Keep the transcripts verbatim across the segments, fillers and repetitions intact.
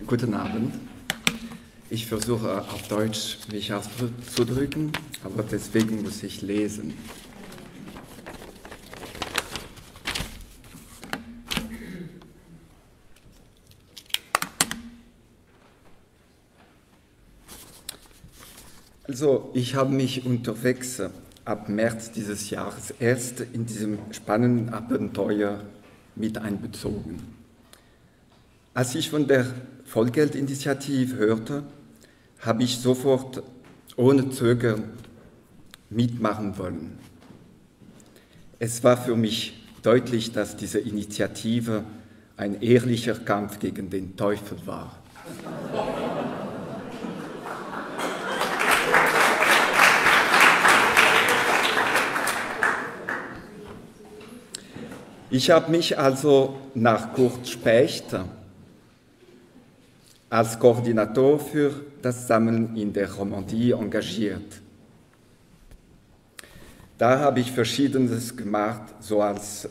Guten Abend. Ich versuche auf Deutsch mich auszudrücken, aber deswegen muss ich lesen. Also, ich habe mich unterwegs ab März dieses Jahres erst in diesem spannenden Abenteuer mit einbezogen. Als ich von der Vollgeldinitiative hörte, habe ich sofort ohne Zögern mitmachen wollen. Es war für mich deutlich, dass diese Initiative ein ehrlicher Kampf gegen den Teufel war. Ich habe mich also nach Kurt Specht als Koordinator für das Sammeln in der Romandie engagiert. Da habe ich Verschiedenes gemacht, so als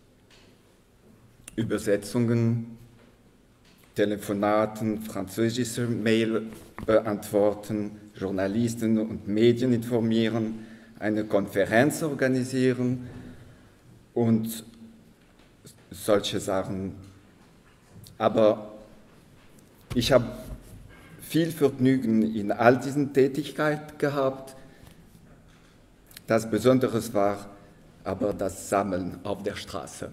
Übersetzungen, Telefonaten, französische Mail beantworten, Journalisten und Medien informieren, eine Konferenz organisieren und solche Sachen. Aber ich habe viel Vergnügen in all diesen Tätigkeiten gehabt. Das Besondere war aber das Sammeln auf der Straße.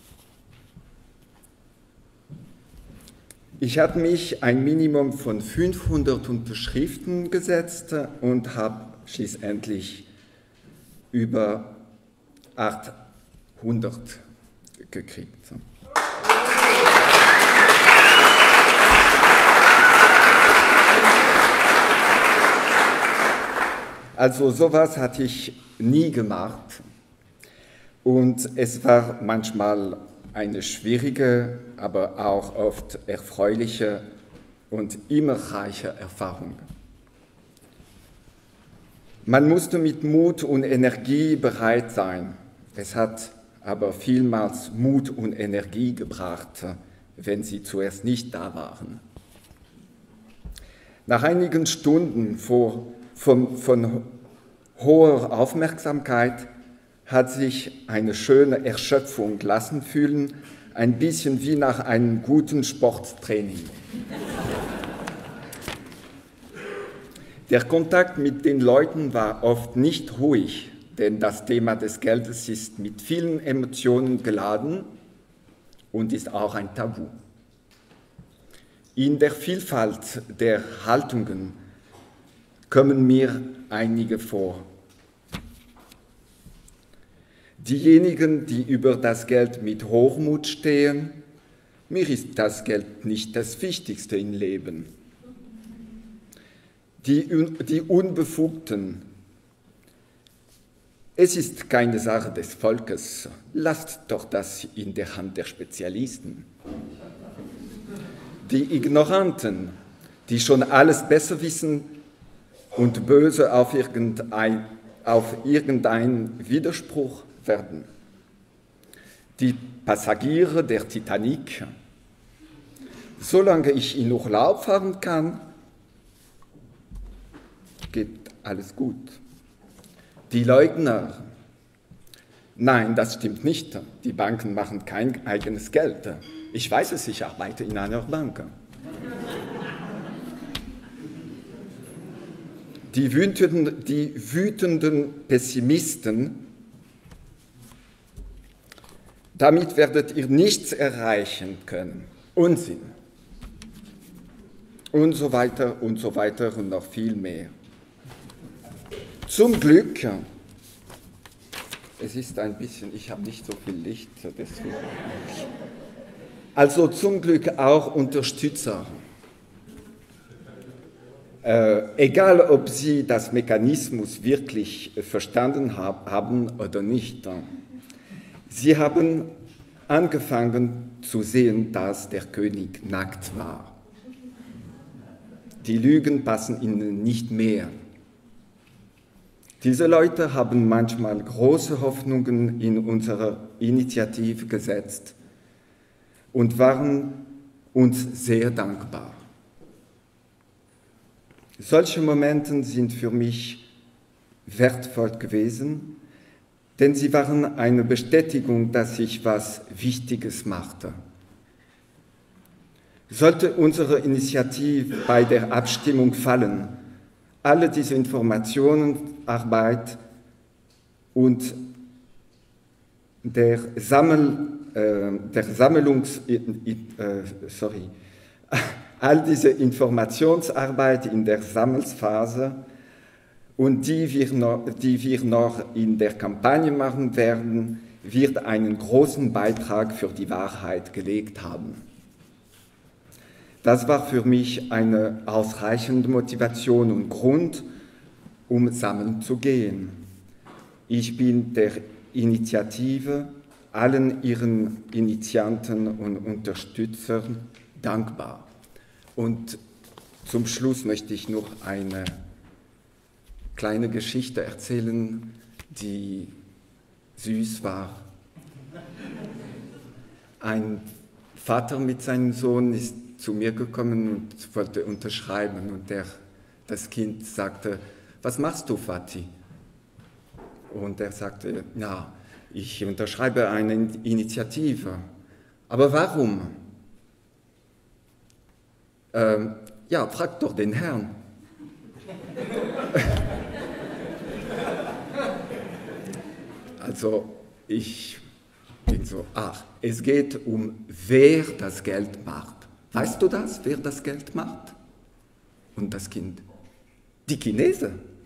Ich habe mich ein Minimum von fünfhundert Unterschriften gesetzt und habe schließlich über achthundert gekriegt. Also sowas hatte ich nie gemacht und es war manchmal eine schwierige, aber auch oft erfreuliche und immer reiche Erfahrung. Man musste mit Mut und Energie bereit sein. Es hat aber vielmals Mut und Energie gebracht, wenn sie zuerst nicht da waren. Nach einigen Stunden vor, von, von hoher Aufmerksamkeit hat sich eine schöne Erschöpfung lassen fühlen, ein bisschen wie nach einem guten Sporttraining. Der Kontakt mit den Leuten war oft nicht ruhig, denn das Thema des Geldes ist mit vielen Emotionen geladen und ist auch ein Tabu. In der Vielfalt der Haltungen kommen mir einige vor. Diejenigen, die über das Geld mit Hochmut stehen, mir ist das Geld nicht das Wichtigste im Leben. Die, die Unbefugten, es ist keine Sache des Volkes, lasst doch das in der Hand der Spezialisten. Die Ignoranten, die schon alles besser wissen und böse auf irgendein, auf irgendeinen Widerspruch werden. Die Passagiere der Titanic, solange ich in Urlaub fahren kann, geht alles gut. Die Leugner, nein, das stimmt nicht. Die Banken machen kein eigenes Geld. Ich weiß es, ich arbeite in einer Bank. Die wütenden, die wütenden Pessimisten, damit werdet ihr nichts erreichen können. Unsinn. Und so weiter und so weiter und noch viel mehr. Zum Glück, es ist ein bisschen, ich habe nicht so viel Licht, deswegen. Also zum Glück auch Unterstützer. Äh, egal, ob sie das Mechanismus wirklich verstanden hab, haben oder nicht. Sie haben angefangen zu sehen, dass der König nackt war. Die Lügen passen ihnen nicht mehr. Diese Leute haben manchmal große Hoffnungen in unsere Initiative gesetzt und waren uns sehr dankbar. Solche Momente sind für mich wertvoll gewesen, denn sie waren eine Bestätigung, dass ich was Wichtiges machte. Sollte unsere Initiative bei der Abstimmung fallen, alle diese Informationsarbeit und der, Sammel, äh, der Sammlungs... Äh, sorry, all diese Informationsarbeit in der Sammelsphase und die wir, noch, die wir noch in der Kampagne machen werden, wird einen großen Beitrag für die Wahrheit gelegt haben. Das war für mich eine ausreichende Motivation und Grund, um sammeln zu gehen. Ich bin der Initiative, allen ihren Initianten und Unterstützern dankbar. Und zum Schluss möchte ich noch eine kleine Geschichte erzählen, die süß war. Ein Vater mit seinem Sohn ist zu mir gekommen und wollte unterschreiben und der, das Kind sagte, was machst du, Vati? Und er sagte, ja, ich unterschreibe eine Initiative. Aber warum? Ähm, ja, frag doch den Herrn. Also ich bin so, ach, es geht um, wer das Geld macht. Weißt du das, wer das Geld macht? Und das Kind, die Chinesen.